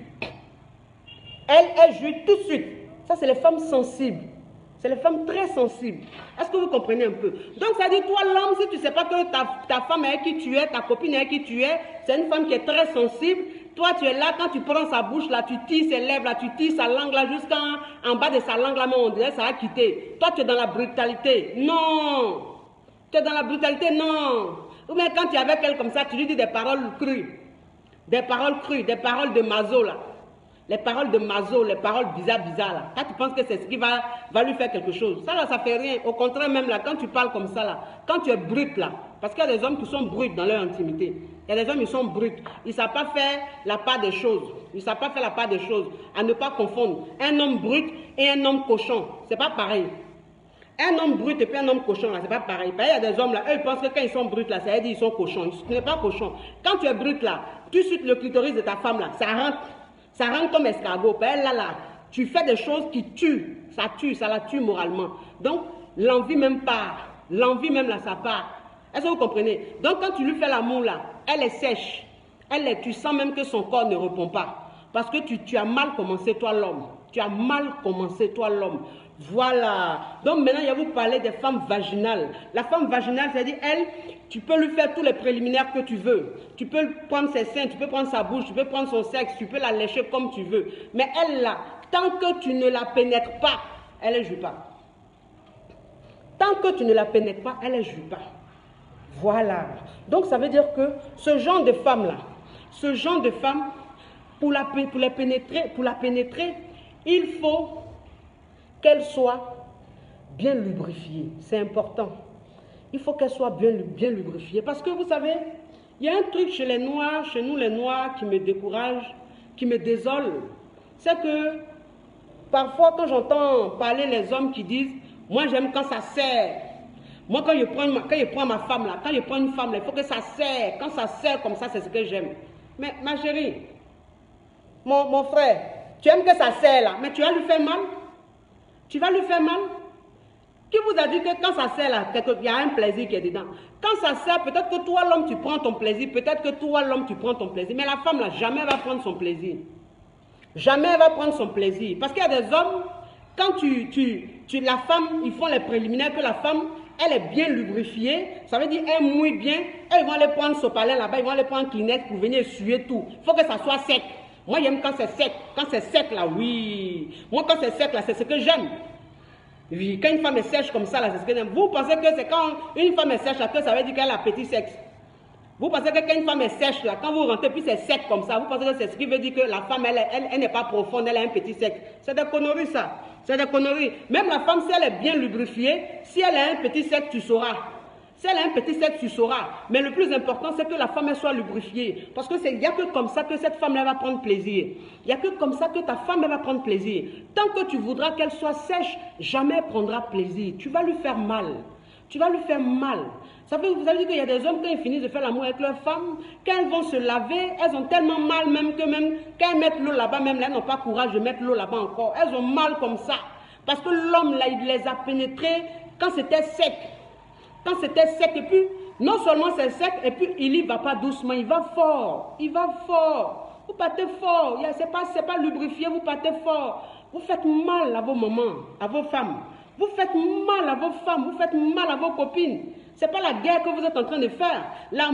Elle joue tout de suite. Ça, c'est les femmes sensibles. C'est les femmes très sensibles. Est-ce que vous comprenez un peu? Donc, ça dit, toi, l'homme, si tu ne sais pas que ta femme avec qui tu es, ta copine avec qui tu es, c'est une femme qui est très sensible. Toi, tu es là, quand tu prends sa bouche, là, tu tires ses lèvres, là, tu tires sa langue, là, jusqu'en bas de sa langue, là, mais on dirait ça va quitter. Toi, tu es dans la brutalité. Non. Tu es dans la brutalité, non. Ou bien quand tu es avec elle comme ça, tu lui dis des paroles crues. Des paroles crues, des paroles de mazo, là. Les paroles de mazo, les paroles bizarres là. Quand tu penses que c'est ce qui va lui faire quelque chose. Ça là, ça fait rien. Au contraire même là, quand tu parles comme ça là, quand tu es brut là, parce qu'il y a des hommes qui sont bruts dans leur intimité. Il y a des hommes qui sont bruts. Ils ne savent pas faire la part des choses. Ils ne savent pas faire la part des choses. À ne pas confondre un homme brut et un homme cochon. C'est pas pareil. Un homme brut et puis un homme cochon là, c'est pas pareil. Il y a des hommes là, eux ils pensent que quand ils sont bruts là, ça veut dire qu'ils sont cochons. Ce n'est pas cochon. Quand tu es brut là, tout de suite le clitoris de ta femme là, ça rentre. Ça rentre comme escargot. Là, tu fais des choses qui tuent. Ça la tue moralement. Donc, l'envie même part. L'envie même là, ça part. Est-ce que vous comprenez? Donc, quand tu lui fais l'amour là, elle est sèche. Tu sens même que son corps ne répond pas. Parce que tu as mal commencé, toi l'homme. Tu as mal commencé, toi l'homme. Voilà. Donc maintenant, il va vous parler des femmes vaginales. La femme vaginale, c'est-à-dire, elle, tu peux lui faire tous les préliminaires que tu veux. Tu peux prendre ses seins, tu peux prendre sa bouche, tu peux prendre son sexe, tu peux la lécher comme tu veux. Mais elle, là, tant que tu ne la pénètres pas, elle ne joue pas. Tant que tu ne la pénètres pas, elle ne joue pas. Voilà. Donc, ça veut dire que ce genre de femme-là, ce genre de femme, pour la pénétrer, il faut qu'elle soit bien lubrifiée. C'est important. Il faut qu'elle soit bien lubrifiée. Parce que vous savez, il y a un truc chez les Noirs, chez nous les Noirs, qui me décourage, qui me désole. C'est que parfois, quand j'entends parler les hommes qui disent « Moi, j'aime quand ça serre. Moi, quand je prends ma femme, là, quand je prends une femme, là, il faut que ça serre. Quand ça serre comme ça, c'est ce que j'aime. » Mais ma chérie, mon frère, tu aimes que ça serre là, mais tu vas lui faire mal. Tu vas lui faire mal. Qui vous a dit que quand ça serre là, il y a un plaisir qui est dedans? Quand ça serre, peut-être que toi l'homme tu prends ton plaisir, peut-être que toi l'homme tu prends ton plaisir, mais la femme là, jamais elle va prendre son plaisir. Jamais elle va prendre son plaisir. Parce qu'il y a des hommes, quand la femme, ils font les préliminaires, que la femme, elle est bien lubrifiée, ça veut dire elle mouille bien, ils vont aller prendre son palais là-bas, ils vont aller prendre Kleenex pour venir essuyer tout. Il faut que ça soit sec. Moi j'aime quand c'est sec. Quand c'est sec là, oui. Moi quand c'est sec là, c'est ce que j'aime. Oui, quand une femme est sèche comme ça là, c'est ce que j'aime. Vous pensez que c'est quand une femme est sèche là, que ça veut dire qu'elle a petit sexe? Vous pensez que quand une femme est sèche là, quand vous rentrez puis c'est sec comme ça, vous pensez que c'est ce qui veut dire que la femme elle n'est pas profonde, elle a un petit sexe? C'est des conneries ça. C'est des conneries. Même la femme, si elle est bien lubrifiée, si elle a un petit sexe, tu sauras. Si elle a un petit sexe, tu sauras. Mais le plus important, c'est que la femme elle soit lubrifiée. Parce que il n'y a que comme ça que cette femme-là va prendre plaisir. Il n'y a que comme ça que ta femme elle va prendre plaisir. Tant que tu voudras qu'elle soit sèche, jamais elle prendra plaisir. Tu vas lui faire mal. tu vas lui faire mal. Vous avez dit qu'il y a des hommes, quand ils finissent de faire l'amour avec leur femme, quand elles vont se laver, elles ont tellement mal même que même quand elles mettent l'eau là-bas, même là, elles n'ont pas courage de mettre l'eau là-bas encore. Elles ont mal comme ça. Parce que l'homme, là, il les a pénétrées quand c'était sec. Quand c'était sec, et puis, non seulement c'est sec, et puis il n'y va pas doucement, il va fort. Il va fort. Vous partez fort. C'est pas lubrifié, vous partez fort. Vous faites mal à vos mamans, à vos femmes. Vous faites mal à vos femmes, vous faites mal à vos copines. Ce n'est pas la guerre que vous êtes en train de faire.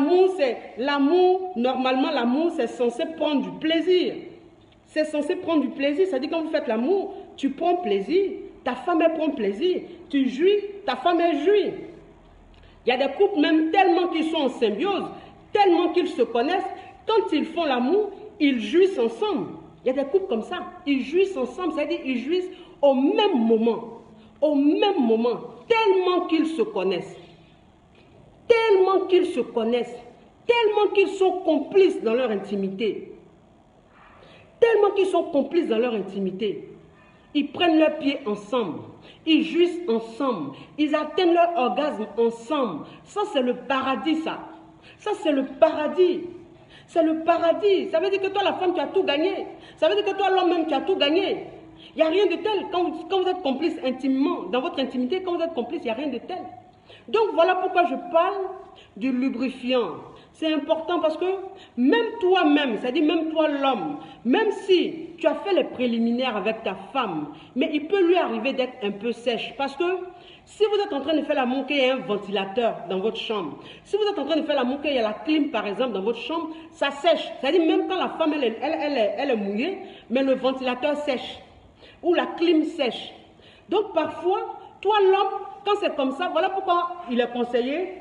L'amour, normalement, l'amour, c'est censé prendre du plaisir. C'est censé prendre du plaisir. C'est-à-dire, quand vous faites l'amour, tu prends plaisir. Ta femme, elle prend plaisir. Tu jouis, ta femme, elle jouit. Il y a des couples même tellement qu'ils sont en symbiose, tellement qu'ils se connaissent. Quand ils font l'amour, ils jouissent ensemble. Il y a des couples comme ça. Ils jouissent ensemble, c'est-à-dire ils jouissent au même moment. Au même moment. Tellement qu'ils se connaissent. Tellement qu'ils se connaissent. Tellement qu'ils sont complices dans leur intimité. Tellement qu'ils sont complices dans leur intimité. Ils prennent leurs pieds ensemble. Ils jouissent ensemble. Ils atteignent leur orgasme ensemble. Ça, c'est le paradis, ça. Ça, c'est le paradis. C'est le paradis. Ça veut dire que toi, la femme, tu as tout gagné. Ça veut dire que toi, l'homme même, tu as tout gagné. Il n'y a rien de tel. Quand vous êtes complice intimement, dans votre intimité, quand vous êtes complice, il n'y a rien de tel. Donc, voilà pourquoi je parle du lubrifiant. C'est important parce que même toi-même, c'est-à-dire même toi l'homme, même si tu as fait les préliminaires avec ta femme, mais il peut lui arriver d'être un peu sèche. Parce que si vous êtes en train de faire l'amour, qu'il y a un ventilateur dans votre chambre, si vous êtes en train de faire l'amour, qu'il y a la clim par exemple dans votre chambre, ça sèche. C'est-à-dire même quand la femme elle est mouillée, mais le ventilateur sèche. Ou la clim sèche. Donc parfois, toi l'homme, quand c'est comme ça, voilà pourquoi il est conseillé,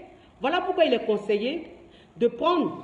de prendre,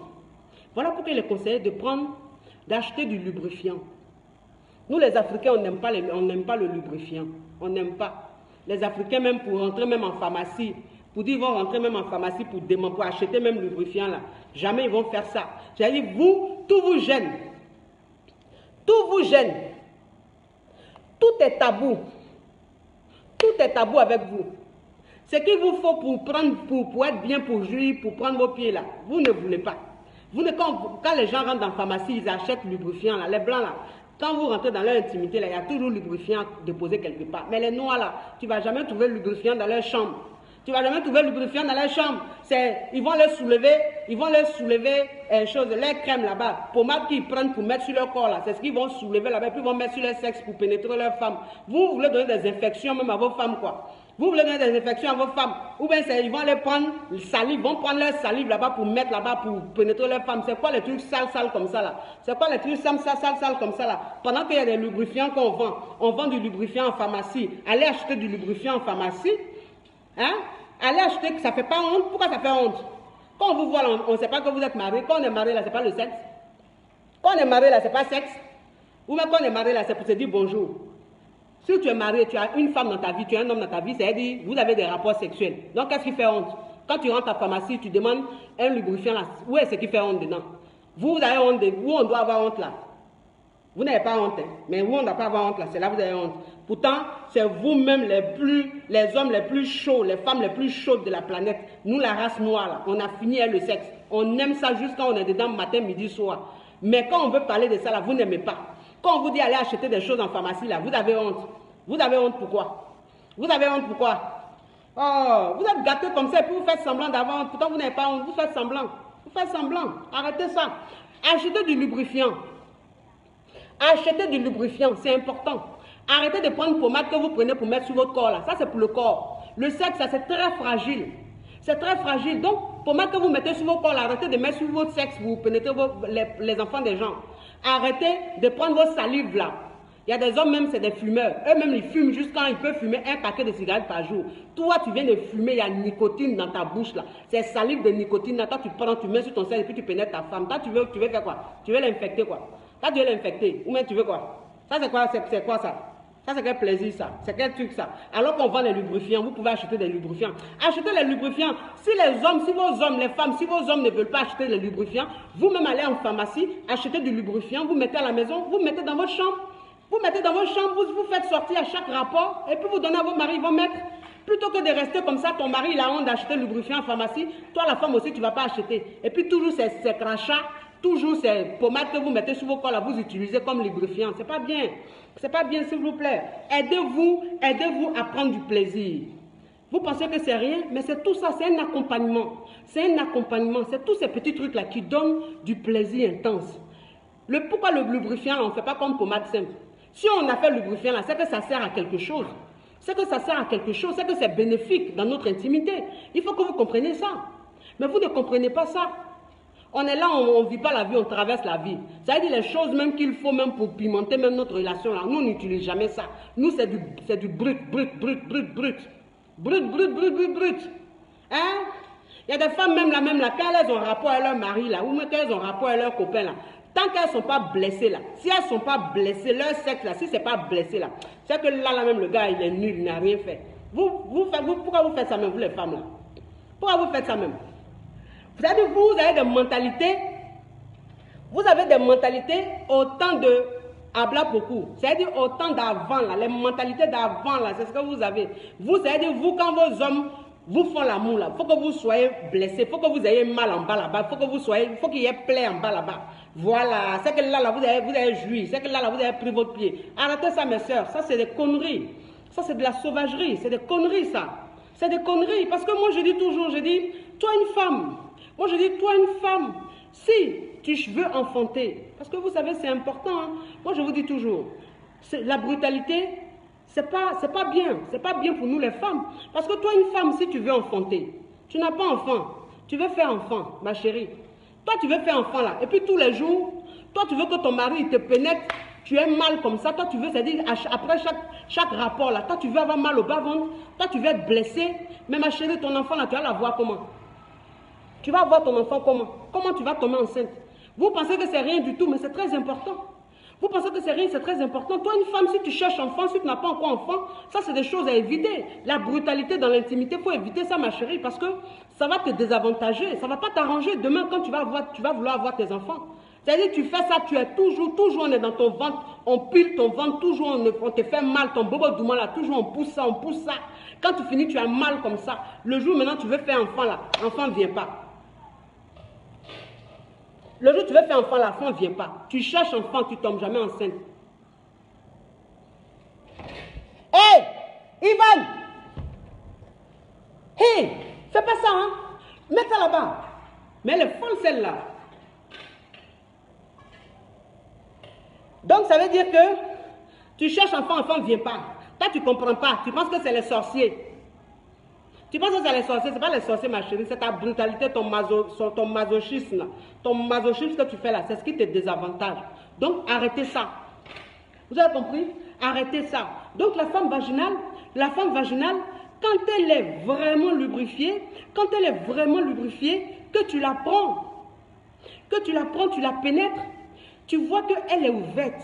d'acheter du lubrifiant. Nous les Africains, on n'aime pas le lubrifiant. On n'aime pas. Les Africains, même pour rentrer même en pharmacie, pour dire ils vont rentrer même en pharmacie pour acheter même le lubrifiant là, jamais ils vont faire ça. J'ai dit, tout vous gêne. Tout vous gêne. Tout est tabou. Tout est tabou avec vous. Ce qu'il vous faut pour être bien, pour jouir, pour prendre vos pieds là, vous ne voulez pas. Quand les gens rentrent dans la pharmacie, ils achètent le lubrifiant là, les blancs là. Quand vous rentrez dans leur intimité là, il y a toujours le lubrifiant déposé quelque part. Mais les noirs là, tu ne vas jamais trouver le lubrifiant dans leur chambre. Tu ne vas jamais trouver le lubrifiant dans leur chambre. Ils vont leur soulever, les crèmes là-bas, pommades qu'ils prennent pour mettre sur leur corps là. C'est ce qu'ils vont soulever là-bas, puis ils vont mettre sur leur sexe pour pénétrer leur femme. Vous voulez donner des infections même à vos femmes quoi. Vous voulez donner des infections à vos femmes. Ou bien ils vont aller prendre salive, vont prendre leur salive là-bas pour mettre là-bas pour pénétrer leur femme. C'est quoi les trucs sales comme ça là? C'est quoi les trucs sales comme ça là? Pendant qu'il y a des lubrifiants qu'on vend, on vend du lubrifiant en pharmacie. Allez acheter du lubrifiant en pharmacie. Hein? Allez acheter, ça ne fait pas honte. Pourquoi ça fait honte? Quand on vous voit, on ne sait pas que vous êtes marié. Quand on est marié là, ce n'est pas le sexe. Quand on est marié là, ce n'est pas sexe. Ou même quand on est marié là, c'est pour se dire bonjour. Si tu es marié, tu as une femme dans ta vie, tu as un homme dans ta vie, c'est-à-dire vous avez des rapports sexuels. Donc qu'est-ce qui fait honte? Quand tu rentres à la pharmacie, tu demandes un lubrifiant là. Où est-ce qui fait honte dedans? Vous avez honte, où on doit avoir honte là? Vous n'avez pas honte, hein? Mais où on ne doit pas avoir honte là, c'est là que vous avez honte. Pourtant, c'est vous-même les hommes les plus chauds, les femmes les plus chaudes de la planète. Nous, la race noire là, on a fini avec le sexe. On aime ça juste quand on est dedans matin, midi, soir. Mais quand on veut parler de ça là, vous n'aimez pas. Quand on vous dit aller acheter des choses en pharmacie là, vous avez honte. Vous avez honte pourquoi? Vous avez honte pourquoi? Oh, vous êtes gâtés comme ça et puis vous faites semblant d'avoir honte. Pourtant vous n'avez pas honte, vous faites semblant. Vous faites semblant. Arrêtez ça. Achetez du lubrifiant. Achetez du lubrifiant, c'est important. Arrêtez de prendre une pommade que vous prenez pour mettre sur votre corps là. Ça c'est pour le corps. Le sexe, ça c'est très fragile. C'est très fragile. Donc, pommade que vous mettez sur votre corps là, arrêtez de mettre sur votre sexe pour pénétrer les enfants des gens. Arrêtez de prendre vos salives là. Il y a des hommes même, c'est des fumeurs. Eux-mêmes, ils fument juste quand ils peuvent fumer un paquet de cigarettes par jour. Toi, tu viens de fumer, il y a nicotine dans ta bouche là. C'est salive de nicotine là. Toi, tu prends, tu mets sur ton sein et puis tu pénètres ta femme. Toi, tu veux faire quoi? Tu veux l'infecter quoi? Toi, tu veux l'infecter. Ou même tu veux quoi? Ça, c'est quoi? C'est quoi ça? Ça, c'est quel plaisir ça? C'est quel truc ça? Alors qu'on vend les lubrifiants, vous pouvez acheter des lubrifiants. Achetez les lubrifiants. Si vos hommes, les femmes, si vos hommes ne veulent pas acheter les lubrifiants, vous-même allez en pharmacie, achetez du lubrifiant, vous mettez à la maison, vous mettez dans votre chambre. Vous mettez dans votre chambre, vous faites sortir à chaque rapport, et puis vous donnez à vos maris, ils vont mettre. Plutôt que de rester comme ça, ton mari il a honte d'acheter le lubrifiant en pharmacie, toi la femme aussi tu ne vas pas acheter. Et puis toujours ces crachats, toujours ces pommades que vous mettez sur vos corps là, vous utilisez comme lubrifiant. C'est pas bien. C'est pas bien s'il vous plaît. Aidez-vous à prendre du plaisir. Vous pensez que c'est rien, mais c'est tout ça, c'est un accompagnement. C'est un accompagnement, c'est tous ces petits trucs là qui donnent du plaisir intense. Pourquoi le lubrifiant là, on ne fait pas comme pommade simple? Si on a fait le lubrifiant là, c'est que ça sert à quelque chose. C'est que ça sert à quelque chose, c'est que c'est bénéfique dans notre intimité. Il faut que vous compreniez ça. Mais vous ne comprenez pas ça. On est là, on ne vit pas la vie, on traverse la vie. Ça veut dire les choses même qu'il faut même pour pimenter même notre relation là. Nous, on n'utilise jamais ça. Nous, c'est du brut. Hein? Il y a des femmes même là, quand elles ont rapport à leur mari là, ou même quand elles ont rapport à leur copain là, tant qu'elles ne sont pas blessées là, si elles ne sont pas blessées, leur sexe là, si ce n'est pas blessé là, c'est que là même le gars il est nul, il n'a rien fait. Pourquoi vous faites ça même, vous les femmes là? Pourquoi vous faites ça même? Vous avez des mentalités au temps de Abla beaucoup. C'est-à-dire au temps d'avant là, les mentalités d'avant là, c'est ce que vous avez. C'est-à-dire vous quand vos hommes vous font l'amour là, il faut que vous soyez blessés, il faut que vous ayez mal en bas là-bas, il faut qu'il y ait plaie en bas là-bas. Voilà, c'est que là vous avez joui, c'est que là vous avez pris votre pied. Arrêtez ça mes soeurs, ça c'est des conneries. Ça c'est de la sauvagerie, c'est des conneries ça. C'est des conneries parce que moi je dis toujours, toi une femme, si tu veux enfanter, parce que vous savez c'est important, hein? Moi je vous dis toujours, la brutalité, c'est pas bien pour nous les femmes. Parce que toi une femme, si tu veux enfanter, tu n'as pas enfant, tu veux faire enfant, ma chérie. Toi tu veux faire enfant là, et puis tous les jours, toi tu veux que ton mari te pénètre, tu es mal comme ça, toi tu veux, c'est-à-dire après chaque rapport là, toi tu veux avoir mal au bas-ventre, toi tu veux être blessé, mais ma chérie, ton enfant là, tu vas la voir comment? Tu vas voir ton enfant comment? Comment tu vas tomber enceinte? Vous pensez que c'est rien du tout, mais c'est très important. Vous pensez que c'est rien, c'est très important. Toi, une femme, si tu cherches enfant, si tu n'as pas encore enfant, ça c'est des choses à éviter. La brutalité dans l'intimité, il faut éviter ça, ma chérie, parce que ça va te désavantager, ça ne va pas t'arranger. Demain, quand tu vas vouloir avoir tes enfants. C'est-à-dire, tu fais ça, tu es toujours on est dans ton ventre, on pile ton ventre, toujours on te fait mal, ton bobo douman là, toujours on pousse ça. Quand tu finis, tu as mal comme ça. Le jour maintenant, tu veux faire enfant là, l'enfant ne vient pas. Le jour où tu veux faire enfant, l'enfant ne vient pas. Tu cherches enfant, tu ne tombes jamais enceinte. Hé, Ivan! Hé, fais pas ça, hein? Mets ça là-bas. Mais elle est folle, celle-là. Donc, ça veut dire que tu cherches enfant, l'enfant ne vient pas. Toi, tu ne comprends pas. Tu penses que c'est les sorciers. Tu penses que c'est les sorciers, ce n'est pas les sorciers, ma chérie, c'est ta brutalité, ton masochisme là. Ton masochisme que tu fais là, c'est ce qui te désavantage. Donc, arrêtez ça. Vous avez compris? Arrêtez ça. Donc, la femme vaginale, quand elle est vraiment lubrifiée, que tu la prends, tu la pénètres, tu vois qu'elle est ouverte.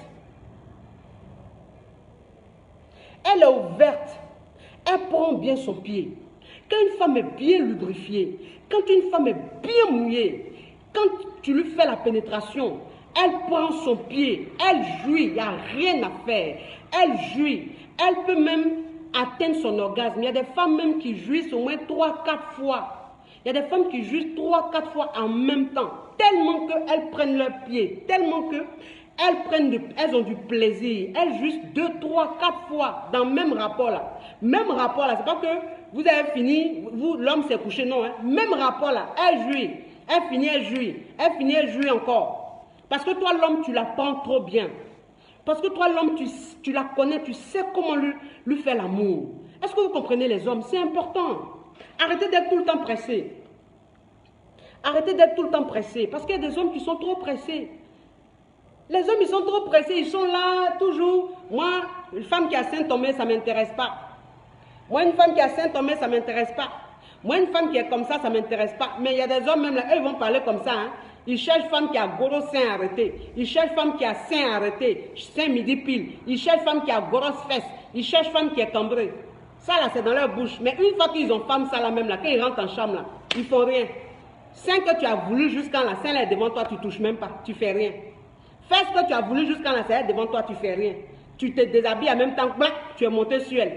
Elle est ouverte. Elle prend bien son pied. Quand une femme est bien lubrifiée, quand une femme est bien mouillée, quand tu lui fais la pénétration, elle prend son pied, elle jouit, il n'y a rien à faire. Elle jouit, elle peut même atteindre son orgasme. Il y a des femmes même qui jouissent au moins 3-4 fois. Il y a des femmes qui jouissent 3-4 fois en même temps, tellement qu'elles prennent leur pied, tellement qu'elles ont du plaisir. Elles jouissent 2, 3, 4 fois dans le même rapport là. Même rapport là, c'est pas que vous avez fini, l'homme s'est couché, non. Hein? Même rapport là, elle jouit, elle finit, elle jouit, elle finit, elle jouit encore. Parce que toi l'homme, tu la prends trop bien. Parce que toi l'homme, tu la connais, tu sais comment lui faire l'amour. Est-ce que vous comprenez les hommes? C'est important. Arrêtez d'être tout le temps pressés. Arrêtez d'être tout le temps pressés. Parce qu'il y a des hommes qui sont trop pressés. Les hommes, ils sont trop pressés. Ils sont là, toujours. Moi, une femme qui a Saint-Thomé, ça ne m'intéresse pas. Moi, une femme qui a Saint-Thomé, ça ne m'intéresse pas. Moi, une femme qui est comme ça ne m'intéresse pas. Mais il y a des hommes, même là, eux, ils vont parler comme ça. Hein. Ils cherchent femme qui a gros sein arrêté. Ils cherchent femme qui a sein arrêté. Sein midi pile. Ils cherchent femme qui a grosse fesse. Ils cherchent femme qui est cambrée. Ça, là, c'est dans leur bouche. Mais une fois qu'ils ont femme, ça, là, même là, quand ils rentrent en chambre, là, ils ne font rien. Sein que tu as voulu jusqu'à la sein, là, devant toi, tu ne touches même pas. Tu ne fais rien. Fais ce que tu as voulu jusqu'à la sein, devant toi, tu ne fais rien. Tu te déshabilles en même temps, blac, tu es monté sur elle.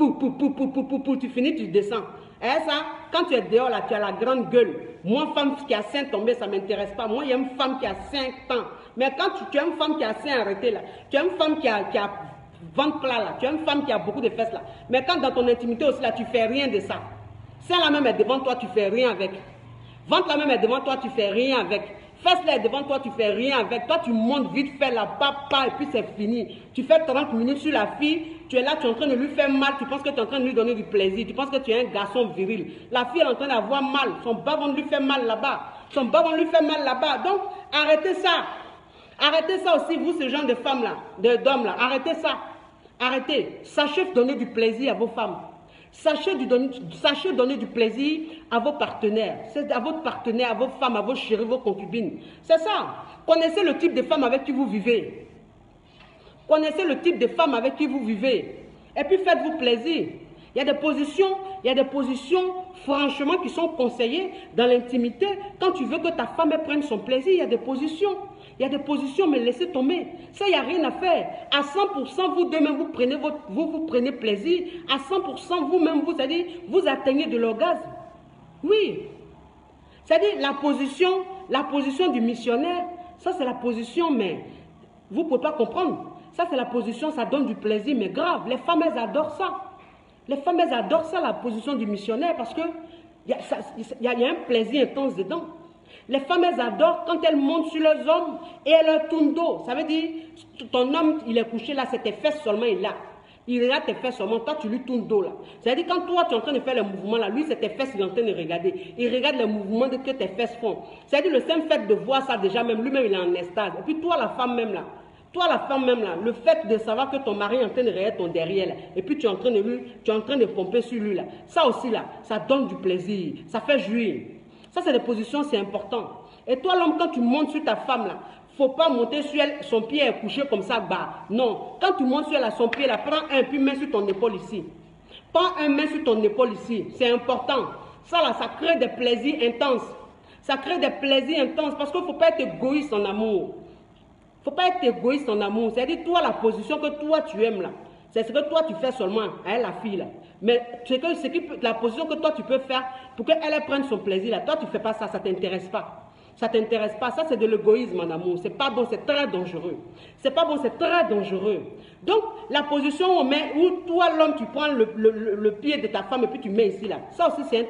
tu finis, tu descends. Et ça, quand tu es dehors, là, tu as la grande gueule. Moi, femme qui a 5 tombés, ça ne m'intéresse pas. Moi, il y a une femme qui a 5 ans. Mais quand tu as une femme qui a 5 arrêtés, là, tu as une femme qui a ventre plat, là, tu as une femme qui a beaucoup de fesses, là. Mais quand dans ton intimité aussi, là, tu ne fais rien de ça. Si la même est devant toi, tu ne fais rien avec. Ventre la même est devant toi, tu ne fais rien avec. Fesse là est devant toi, tu ne fais rien avec. Toi, tu montes vite fait la papa et puis c'est fini. Tu fais 30 minutes sur la fille, tu es là, tu es en train de lui faire mal, tu penses que tu es en train de lui donner du plaisir, tu penses que tu es un garçon viril. La fille est en train d'avoir mal, son bas vont lui faire mal là-bas. Son bas vont lui faire mal là-bas. Donc, arrêtez ça. Arrêtez ça aussi, vous, ce genre de femmes-là, d'hommes-là. Arrêtez ça. Arrêtez. Sachez donner du plaisir à vos femmes. Sachez donner du plaisir à vos partenaires. C'est à votre partenaire, à vos femmes, à vos chéris, vos concubines. C'est ça. Connaissez le type de femme avec qui vous vivez. Connaissez le type de femme avec qui vous vivez. Et puis faites-vous plaisir. Il y a des positions, franchement, qui sont conseillées dans l'intimité. Quand tu veux que ta femme prenne son plaisir, il y a des positions. Il y a des positions, mais laissez tomber. Ça, il n'y a rien à faire. À 100%, vous deux-même, vous prenez plaisir. À 100%, vous-même, c'est-à-dire, vous atteignez de l'orgasme. Oui. C'est-à-dire, la position du missionnaire, ça, c'est la position, mais vous ne pouvez pas comprendre. Ça, c'est la position, ça donne du plaisir, mais grave. Les femmes, elles adorent ça. Les femmes, elles adorent ça, la position du missionnaire, parce qu'il y a un plaisir intense dedans. Les femmes, elles adorent quand elles montent sur leurs hommes et elles leur tournent dos. Ça veut dire, ton homme, il est couché là, c'est tes fesses seulement, il est là. Il regarde tes fesses seulement, toi, tu lui tournes dos là. C'est-à-dire, quand toi, tu es en train de faire le mouvement là, lui, c'est tes fesses, il est en train de regarder. Il regarde les mouvements que tes fesses font. C'est-à-dire, le simple fait de voir ça, déjà, même lui-même, il est en extase. Et puis, toi, la femme même là, le fait de savoir que ton mari est en train de regarder ton derrière là, et puis tu es en train de pomper sur lui là, ça aussi là, ça donne du plaisir, ça fait jouir. Ça, c'est des positions, c'est important. Et toi, l'homme, quand tu montes sur ta femme là, il ne faut pas monter sur elle, son pied est couché comme ça bas. Non, quand tu montes sur elle, son pied là, prends un, puis mets sur ton épaule ici. Prends un, main sur ton épaule ici, c'est important. Ça là, ça crée des plaisirs intenses. Ça crée des plaisirs intenses parce qu'il ne faut pas être égoïste en amour. Il ne faut pas être égoïste en amour. C'est-à-dire, toi, la position que toi, tu aimes là, c'est ce que toi, tu fais seulement à elle, la fille là. Mais la position que toi, tu peux faire pour qu'elle prenne son plaisir là, toi, tu ne fais pas ça, ça ne t'intéresse pas. Ça ne t'intéresse pas. Ça, c'est de l'égoïsme en amour. Ce n'est pas bon, c'est très dangereux. C'est pas bon, c'est très dangereux. Donc, la position où toi, l'homme, tu prends le pied de ta femme et puis tu mets ici là. Ça aussi, c'est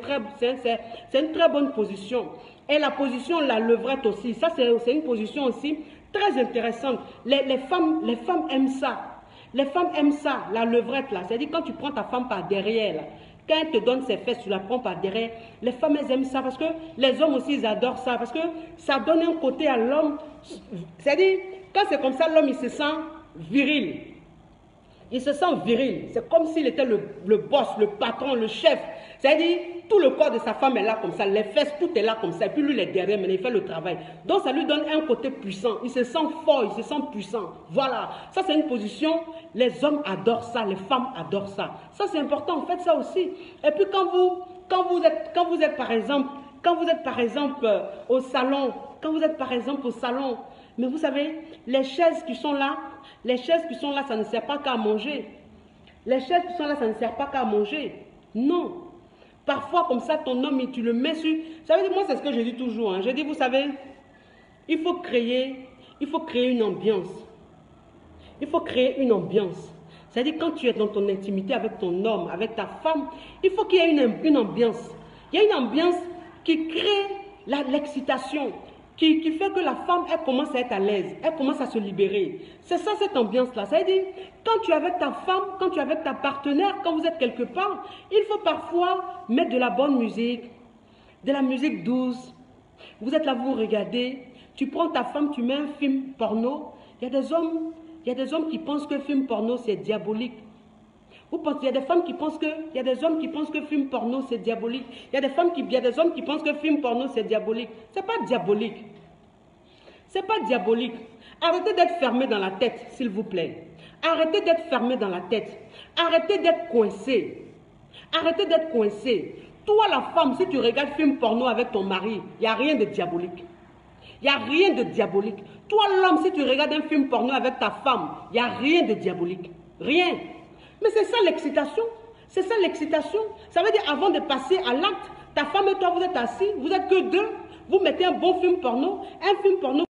une très bonne position. Et la position, la levrette aussi. Ça, c'est une position aussi très intéressante. Les femmes aiment ça. Les femmes aiment ça, la levrette là. C'est-à-dire quand tu prends ta femme par derrière là, quand elle te donne ses fesses, tu la prends par derrière. Les femmes, elles aiment ça parce que les hommes aussi, ils adorent ça. Parce que ça donne un côté à l'homme. C'est-à-dire, quand c'est comme ça, l'homme, il se sent viril. Il se sent viril. C'est comme s'il était le boss, le patron, le chef. C'est-à-dire, tout le corps de sa femme est là comme ça. Les fesses, tout est là comme ça. Et puis lui, il est derrière, mais il fait le travail. Donc, ça lui donne un côté puissant. Il se sent fort, il se sent puissant. Voilà. Ça, c'est une position. Les hommes adorent ça. Les femmes adorent ça. Ça, c'est important. Faites ça aussi. Et puis, quand vous êtes par exemple au salon, mais vous savez, les chaises qui sont là, ça ne sert pas qu'à manger. Les chaises qui sont là, ça ne sert pas qu'à manger. Non. Parfois, comme ça, ton homme, tu le mets sur... Ça veut dire, moi, c'est ce que je dis toujours. Hein. Je dis, vous savez, il faut créer une ambiance. Il faut créer une ambiance. C'est-à-dire, quand tu es dans ton intimité avec ton homme, avec ta femme, il faut qu'il y ait une ambiance. Il y a une ambiance qui crée l'excitation, qui fait que la femme, elle commence à être à l'aise, elle commence à se libérer. C'est ça, cette ambiance-là. C'est-à-dire, quand tu es avec ta femme, quand tu es avec ta partenaire, quand vous êtes quelque part, il faut parfois mettre de la bonne musique, de la musique douce. Vous êtes là, vous regardez, tu prends ta femme, tu mets un film porno. Il y a des hommes qui pensent que film porno, c'est diabolique. Il y a des femmes qui pensent que, il y a des hommes qui pensent que film porno, c'est diabolique. Il y a des hommes qui pensent que film porno, c'est diabolique. C'est pas diabolique. C'est pas diabolique. Arrêtez d'être fermé dans la tête, s'il vous plaît. Arrêtez d'être fermé dans la tête. Arrêtez d'être coincé. Arrêtez d'être coincé. Toi, la femme, si tu regardes film porno avec ton mari, il n'y a rien de diabolique. Il n'y a rien de diabolique. Toi, l'homme, si tu regardes un film porno avec ta femme, il n'y a rien de diabolique. Rien. Mais c'est ça l'excitation. C'est ça l'excitation. Ça veut dire avant de passer à l'acte, ta femme et toi, vous êtes assis, vous n'êtes que deux, vous mettez un bon film porno,